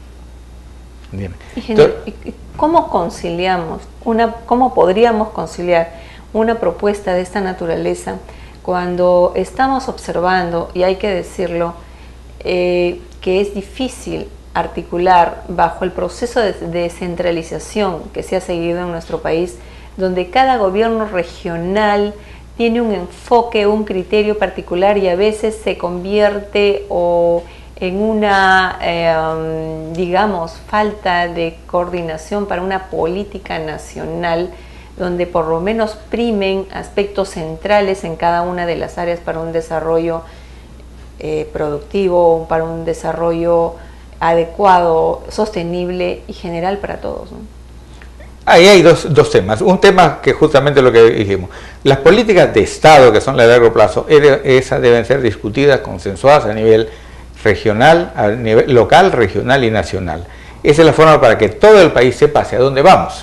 Ingeniero, ¿cómo conciliamos, una, cómo podríamos conciliar una propuesta de esta naturaleza cuando estamos observando, y hay que decirlo, eh, que es difícil articular bajo el proceso de descentralización que se ha seguido en nuestro país, donde cada gobierno regional tiene un enfoque, un criterio particular y a veces se convierte o en una, eh, digamos, falta de coordinación para una política nacional donde por lo menos primen aspectos centrales en cada una de las áreas para un desarrollo eh, productivo, para un desarrollo adecuado, sostenible y general para todos, ¿no? Ahí hay dos, dos temas. Un tema que justamente lo que dijimos. Las políticas de Estado, que son las de largo plazo, esas deben ser discutidas, consensuadas a nivel regional, a nivel local, regional y nacional. Esa es la forma para que todo el país sepa hacia dónde vamos.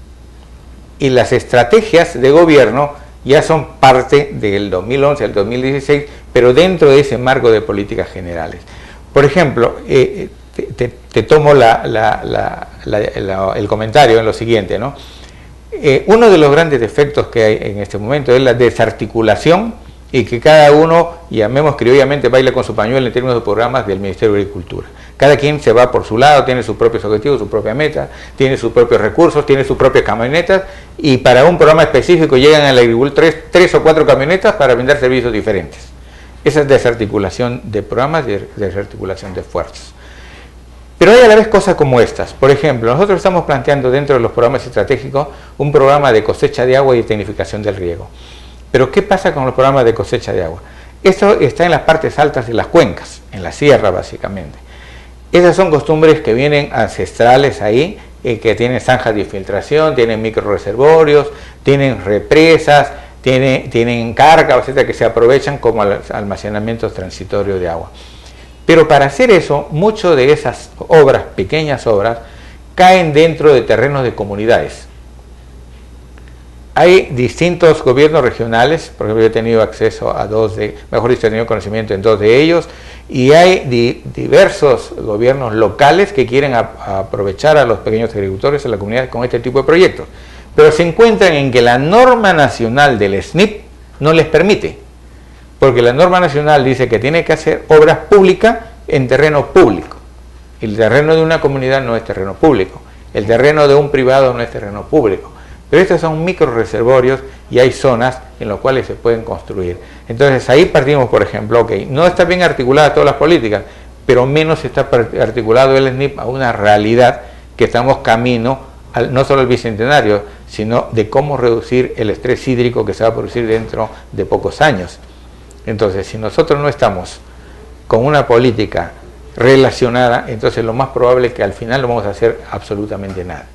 Y las estrategias de gobierno ya son parte del dos mil once al dos mil dieciséis, pero dentro de ese marco de políticas generales. Por ejemplo, eh, te, te, te tomo la, la, la, la, la, el comentario en lo siguiente, ¿no? Eh, uno de los grandes defectos que hay en este momento es la desarticulación y que cada uno, llamemos criollamente, baila con su pañuelo en términos de programas del Ministerio de Agricultura. Cada quien se va por su lado, tiene sus propios objetivos, su propia meta, tiene sus propios recursos, tiene sus propias camionetas y para un programa específico llegan a la agricultura tres, tres o cuatro camionetas para brindar servicios diferentes. Esa es desarticulación de programas y desarticulación de esfuerzos. Pero hay a la vez cosas como estas. Por ejemplo, nosotros estamos planteando dentro de los programas estratégicos un programa de cosecha de agua y tecnificación del riego. Pero ¿qué pasa con los programas de cosecha de agua? Esto está en las partes altas de las cuencas, en la sierra básicamente. Esas son costumbres que vienen ancestrales ahí, eh, que tienen zanjas de infiltración, tienen microreservorios, tienen represas, tienen, tienen cárcavas, etcétera, que se aprovechan como almacenamientos transitorios de agua. Pero para hacer eso, muchas de esas obras, pequeñas obras, caen dentro de terrenos de comunidades. hay distintos gobiernos regionales, por ejemplo yo he tenido acceso a dos de, mejor dicho he tenido conocimiento en dos de ellos, y hay di, diversos gobiernos locales que quieren a, a aprovechar a los pequeños agricultores, a la comunidad con este tipo de proyectos, pero se encuentran en que la norma nacional del S N I P no les permite, porque la norma nacional dice que tiene que hacer obras públicas en terreno público. El terreno de una comunidad no es terreno público, el terreno de un privado no es terreno público. Pero estos son micro reservorios y hay zonas en las cuales se pueden construir. Entonces ahí partimos, por ejemplo, ok, no está bien articulada todas las políticas, pero menos está articulado el S N I P a una realidad que estamos camino, al, no solo al bicentenario, sino de cómo reducir el estrés hídrico que se va a producir dentro de pocos años. Entonces, si nosotros no estamos con una política relacionada, entonces lo más probable es que al final no vamos a hacer absolutamente nada.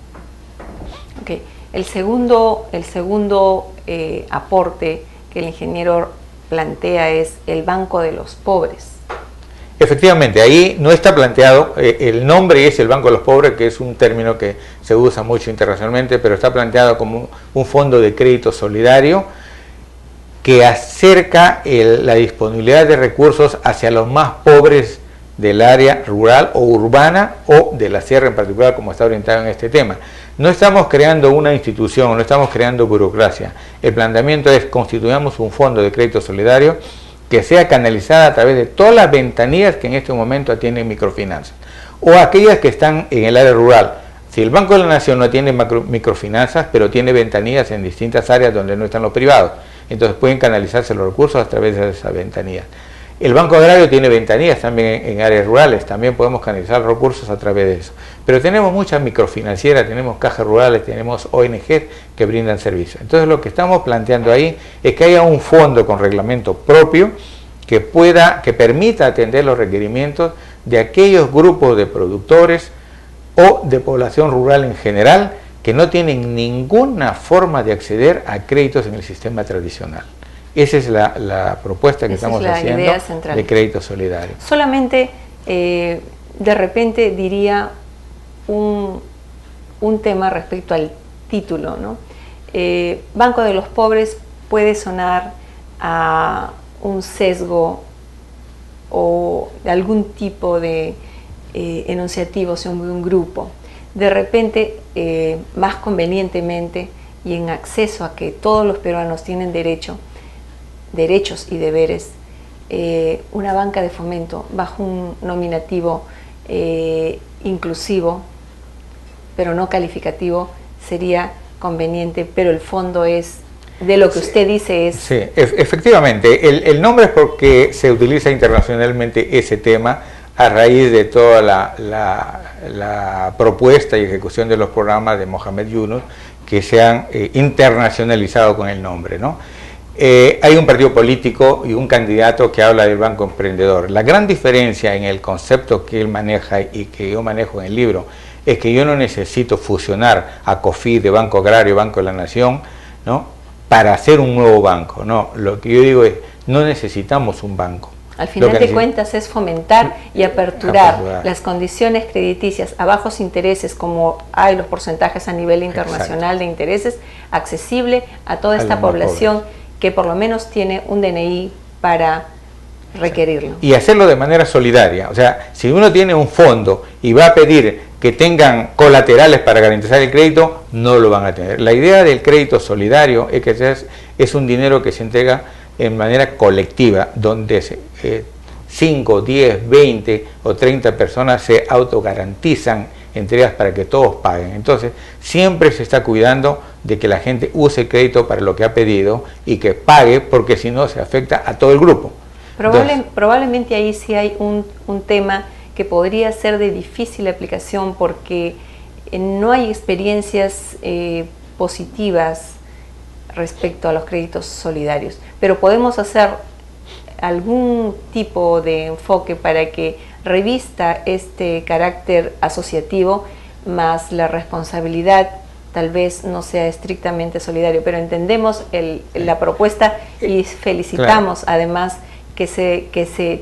Okay. El segundo, el segundo eh, aporte que el ingeniero plantea es el Banco de los Pobres. Efectivamente, ahí no está planteado, eh, el nombre es el Banco de los Pobres, que es un término que se usa mucho internacionalmente, pero está planteado como un fondo de crédito solidario que acerca el, la disponibilidad de recursos hacia los más pobres del área rural o urbana o de la sierra en particular, como está orientado en este tema. No estamos creando una institución, no estamos creando burocracia. El planteamiento es constituyamos un fondo de crédito solidario que sea canalizada a través de todas las ventanillas que en este momento atienden microfinanzas o aquellas que están en el área rural. Si el Banco de la Nación no tiene macro, microfinanzas, pero tiene ventanillas en distintas áreas donde no están los privados, entonces pueden canalizarse los recursos a través de esas ventanillas. El Banco Agrario tiene ventanillas también en, en áreas rurales, también podemos canalizar recursos a través de eso. Pero tenemos muchas microfinancieras, tenemos cajas rurales, tenemos O N G que brindan servicios. Entonces lo que estamos planteando ahí es que haya un fondo con reglamento propio que pueda, que permita atender los requerimientos de aquellos grupos de productores o de población rural en general que no tienen ninguna forma de acceder a créditos en el sistema tradicional. Esa es la, la propuesta que Esa estamos haciendo de crédito solidario. Solamente, eh, de repente diría un, un tema respecto al título, ¿no? Eh, Banco de los Pobres puede sonar a un sesgo o de algún tipo de eh, enunciativo, sea un, un grupo. De repente, eh, más convenientemente y en acceso a que todos los peruanos tienen derecho, derechos y deberes, eh, una banca de fomento bajo un nominativo eh, inclusivo, pero no calificativo, sería conveniente, pero el fondo es, de lo que sí, usted dice es... Sí, efectivamente, el, el nombre es porque se utiliza internacionalmente ese tema a raíz de toda la, la, la propuesta y ejecución de los programas de Mohamed Yunus que se han eh, internacionalizado con el nombre, ¿no? Eh, hay un partido político y un candidato que habla del Banco Emprendedor. La gran diferencia en el concepto que él maneja y que yo manejo en el libro es que yo no necesito fusionar a COFIDE, de Banco Agrario, Banco de la Nación, ¿no?, para hacer un nuevo banco. No, lo que yo digo es, no necesitamos un banco. Al final de cuentas es fomentar y aperturar, aperturar las condiciones crediticias a bajos intereses, como hay los porcentajes a nivel internacional. Exacto. De intereses, accesible a toda esta población que por lo menos tiene un D N I para requerirlo. Y hacerlo de manera solidaria. O sea, si uno tiene un fondo y va a pedir que tengan colaterales para garantizar el crédito, no lo van a tener. La idea del crédito solidario es que es, es un dinero que se entrega en manera colectiva, donde eh, cinco, diez, veinte o treinta personas se autogarantizan entre ellas para que todos paguen. Entonces, siempre se está cuidando de que la gente use el crédito para lo que ha pedido y que pague, porque si no se afecta a todo el grupo. Probable, Entonces, probablemente ahí sí hay un, un tema que podría ser de difícil aplicación porque no hay experiencias eh, positivas respecto a los créditos solidarios, pero podemos hacer algún tipo de enfoque para que revista este carácter asociativo, más la responsabilidad tal vez no sea estrictamente solidario, pero entendemos el, la propuesta y felicitamos claro. además que se, que se,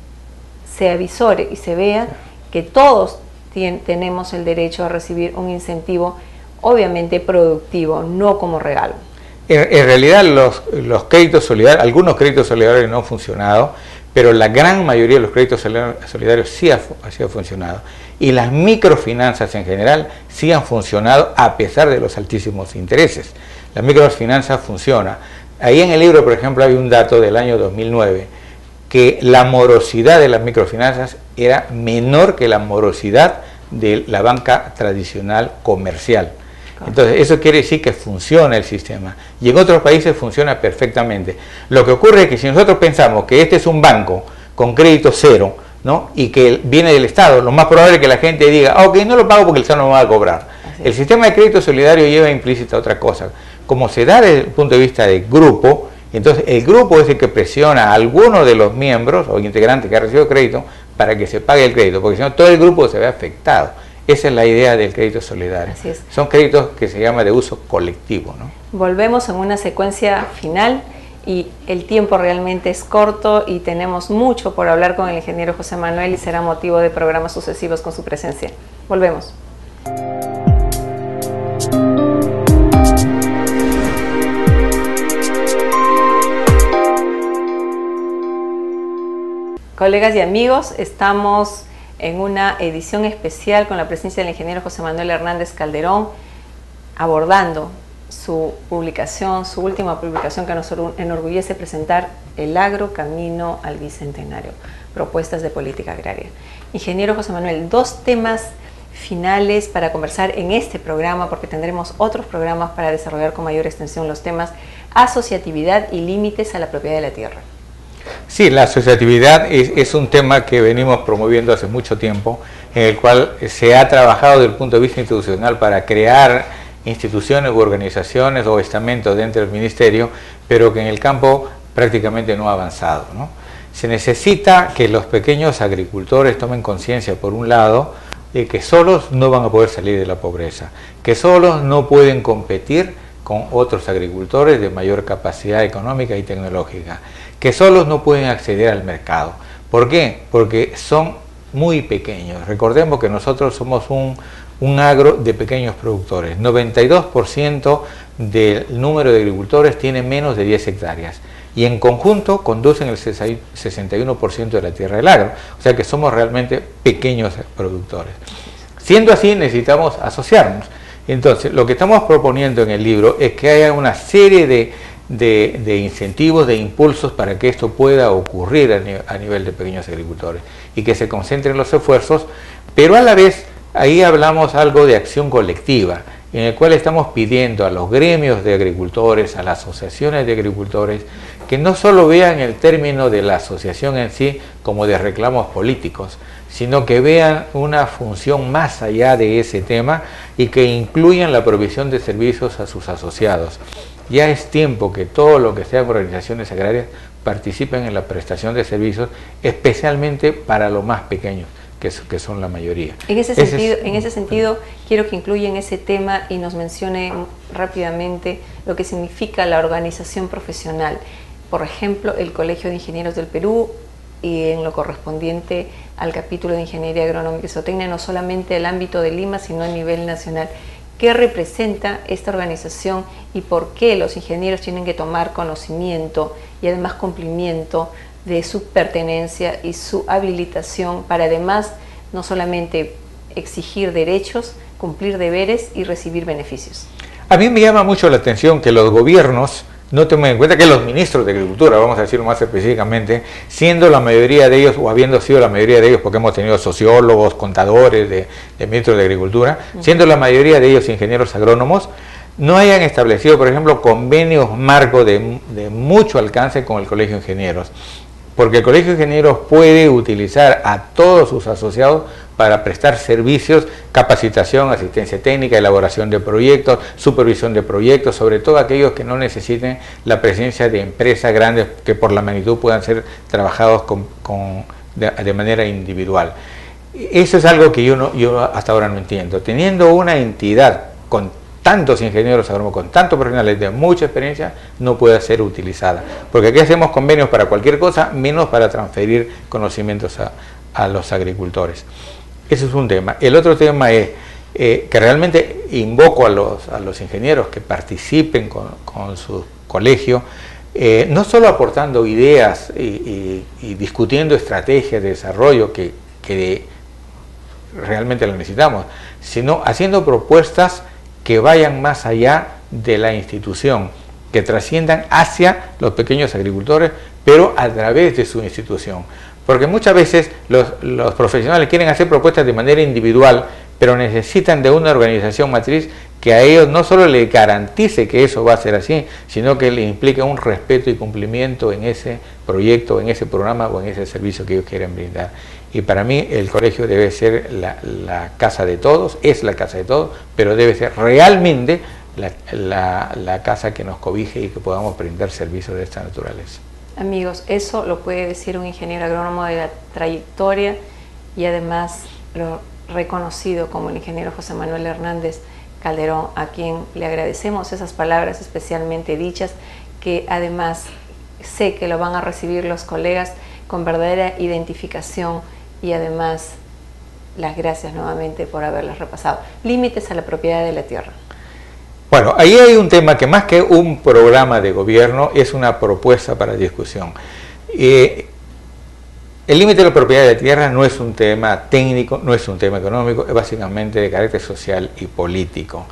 se avisore y se vea que todos tien, tenemos el derecho a recibir un incentivo obviamente productivo, no como regalo. En, en realidad los, los créditos solidarios, algunos créditos solidarios no han funcionado, pero la gran mayoría de los créditos solidarios sí ha, sí ha funcionado. Y las microfinanzas en general sí han funcionado a pesar de los altísimos intereses. Las microfinanzas funcionan. Ahí en el libro, por ejemplo, hay un dato del año dos mil nueve, que la morosidad de las microfinanzas era menor que la morosidad de la banca tradicional comercial. Entonces, eso quiere decir que funciona el sistema. Y en otros países funciona perfectamente. Lo que ocurre es que si nosotros pensamos que este es un banco con crédito cero, ¿no?, y que viene del Estado, lo más probable es que la gente diga, ah, ok, no lo pago porque el Estado no me va a cobrar. El sistema de crédito solidario lleva implícita otra cosa. Como se da desde el punto de vista del grupo, entonces el grupo es el que presiona a alguno de los miembros o integrantes que ha recibido crédito para que se pague el crédito, porque si no todo el grupo se ve afectado. Esa es la idea del crédito solidario. Así es. Son créditos que se llama de uso colectivo, ¿no? Volvemos en una secuencia final y el tiempo realmente es corto y tenemos mucho por hablar con el ingeniero José Manuel y será motivo de programas sucesivos con su presencia. Volvemos. Colegas y amigos, estamos en una edición especial con la presencia del ingeniero José Manuel Hernández Calderón, abordando su publicación, su última publicación que nos enorgullece presentar, El agro camino al bicentenario, propuestas de política agraria. Ingeniero José Manuel, dos temas finales para conversar en este programa, porque tendremos otros programas para desarrollar con mayor extensión los temas asociatividad y límites a la propiedad de la tierra. Sí, la asociatividad es, es un tema que venimos promoviendo hace mucho tiempo, en el cual se ha trabajado desde el punto de vista institucional para crear instituciones u organizaciones o estamentos dentro del ministerio, pero que en el campo prácticamente no ha avanzado, ¿no? Se necesita que los pequeños agricultores tomen conciencia, por un lado, de que solos no van a poder salir de la pobreza, que solos no pueden competir con otros agricultores de mayor capacidad económica y tecnológica, que solos no pueden acceder al mercado. ¿Por qué? Porque son muy pequeños. Recordemos que nosotros somos un, un agro de pequeños productores. noventa y dos por ciento del número de agricultores tiene menos de diez hectáreas y en conjunto conducen el sesenta y uno por ciento de la tierra del agro. O sea que somos realmente pequeños productores. Siendo así, necesitamos asociarnos. Entonces, lo que estamos proponiendo en el libro es que haya una serie de, de, de incentivos, de impulsos para que esto pueda ocurrir a, ni, a nivel de pequeños agricultores y que se concentren los esfuerzos, pero a la vez ahí hablamos algo de acción colectiva, en el cual estamos pidiendo a los gremios de agricultores, a las asociaciones de agricultores, que no solo vean el término de la asociación en sí como de reclamos políticos, sino que vean una función más allá de ese tema y que incluyan la provisión de servicios a sus asociados. Ya es tiempo que todo lo que sean organizaciones agrarias participen en la prestación de servicios, especialmente para los más pequeños, que, que son la mayoría. En ese, ese sentido, es, en ese sentido, quiero que incluyan ese tema y nos mencione rápidamente lo que significa la organización profesional. Por ejemplo, el Colegio de Ingenieros del Perú, y en lo correspondiente al capítulo de Ingeniería Agronómica y Zootecnia, no solamente el ámbito de Lima, sino a nivel nacional. ¿Qué representa esta organización y por qué los ingenieros tienen que tomar conocimiento y además cumplimiento de su pertenencia y su habilitación para además no solamente exigir derechos, cumplir deberes y recibir beneficios? A mí me llama mucho la atención que los gobiernos no tomen en cuenta que los ministros de Agricultura, vamos a decirlo más específicamente, siendo la mayoría de ellos, o habiendo sido la mayoría de ellos, porque hemos tenido sociólogos, contadores de, de ministros de Agricultura, uh-huh. siendo la mayoría de ellos ingenieros agrónomos, no hayan establecido, por ejemplo, convenios marco de, de mucho alcance con el Colegio de Ingenieros, porque el Colegio de Ingenieros puede utilizar a todos sus asociados para prestar servicios, capacitación, asistencia técnica, elaboración de proyectos, supervisión de proyectos, sobre todo aquellos que no necesiten la presencia de empresas grandes que por la magnitud puedan ser trabajados con, con, de, de manera individual. Eso es algo que yo, no, yo hasta ahora no entiendo. Teniendo una entidad con tantos ingenieros agrónomos, con tantos profesionales de mucha experiencia, no puede ser utilizada. Porque aquí hacemos convenios para cualquier cosa, menos para transferir conocimientos a, a los agricultores. Ese es un tema. El otro tema es eh, que realmente invoco a los, a los ingenieros que participen con, con su colegio, eh, no solo aportando ideas y, y, y discutiendo estrategias de desarrollo que, que realmente lo necesitamos, sino haciendo propuestas que vayan más allá de la institución, que trasciendan hacia los pequeños agricultores, pero a través de su institución. Porque muchas veces los, los profesionales quieren hacer propuestas de manera individual, pero necesitan de una organización matriz que a ellos no solo les garantice que eso va a ser así, sino que les implique un respeto y cumplimiento en ese proyecto, en ese programa o en ese servicio que ellos quieren brindar. Y para mí el colegio debe ser la, la casa de todos, es la casa de todos, pero debe ser realmente la, la, la casa que nos cobije y que podamos brindar servicios de esta naturaleza. Amigos, eso lo puede decir un ingeniero agrónomo de la trayectoria y además lo reconocido como el ingeniero José Manuel Hernández Calderón, a quien le agradecemos esas palabras especialmente dichas, que además sé que lo van a recibir los colegas con verdadera identificación y además las gracias nuevamente por haberlas repasado. Límites a la propiedad de la tierra. Bueno, ahí hay un tema que más que un programa de gobierno es una propuesta para discusión. Eh, el límite de la propiedad de la tierra no es un tema técnico, no es un tema económico, es básicamente de carácter social y político.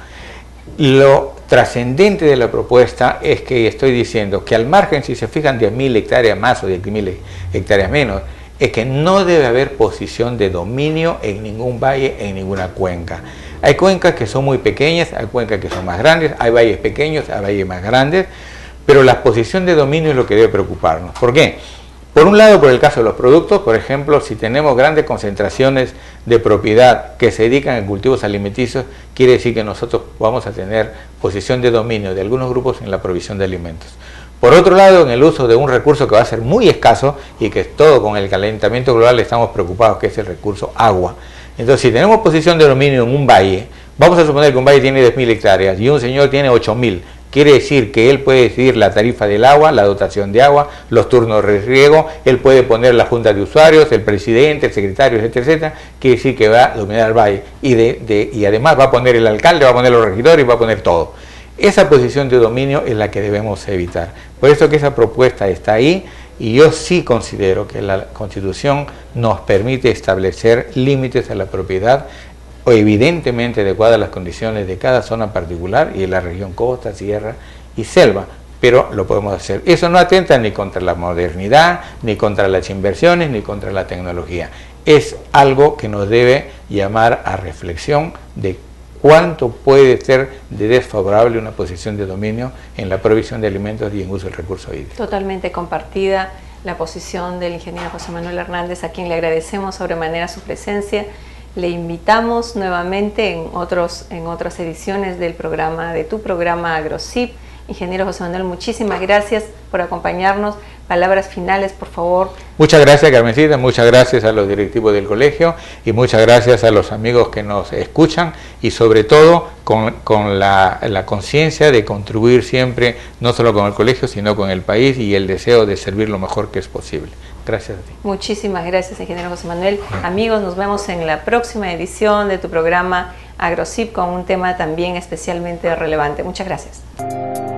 Lo trascendente de la propuesta es que estoy diciendo que al margen, si se fijan, diez mil hectáreas más o diez mil hectáreas menos, es que no debe haber posición de dominio en ningún valle, en ninguna cuenca. Hay cuencas que son muy pequeñas, hay cuencas que son más grandes, hay valles pequeños, hay valles más grandes, pero la posición de dominio es lo que debe preocuparnos. ¿Por qué? Por un lado, por el caso de los productos, por ejemplo, si tenemos grandes concentraciones de propiedad que se dedican a cultivos alimenticios, quiere decir que nosotros vamos a tener posición de dominio de algunos grupos en la provisión de alimentos. Por otro lado, en el uso de un recurso que va a ser muy escaso y que todo con el calentamiento global estamos preocupados, que es el recurso agua. Entonces, si tenemos posición de dominio en un valle, vamos a suponer que un valle tiene diez mil hectáreas y un señor tiene ocho mil. Quiere decir que él puede decidir la tarifa del agua, la dotación de agua, los turnos de riego, él puede poner la junta de usuarios, el presidente, el secretario, etcétera, etcétera. Quiere decir que va a dominar el valle y, de, de, y además va a poner el alcalde, va a poner los regidores y va a poner todo. Esa posición de dominio es la que debemos evitar. Por eso que esa propuesta está ahí y yo sí considero que la Constitución nos permite establecer límites a la propiedad o evidentemente adecuadas a las condiciones de cada zona particular y de la región costa, sierra y selva, pero lo podemos hacer. Eso no atenta ni contra la modernidad, ni contra las inversiones, ni contra la tecnología. Es algo que nos debe llamar a reflexión de cuánto puede ser de desfavorable una posición de dominio en la provisión de alimentos y en uso del recurso hídrico. Totalmente compartida la posición del ingeniero José Manuel Hernández, a quien le agradecemos sobremanera su presencia. Le invitamos nuevamente en, otros, en otras ediciones del programa, de tu programa AgroCip. Ingeniero José Manuel, muchísimas gracias por acompañarnos. Palabras finales, por favor. Muchas gracias, Carmencita, muchas gracias a los directivos del colegio y muchas gracias a los amigos que nos escuchan y sobre todo con, con la, la conciencia de contribuir siempre, no solo con el colegio, sino con el país y el deseo de servir lo mejor que es posible. Gracias a ti. Muchísimas gracias, ingeniero José Manuel. Amigos, nos vemos en la próxima edición de tu programa AgroCip con un tema también especialmente relevante. Muchas gracias.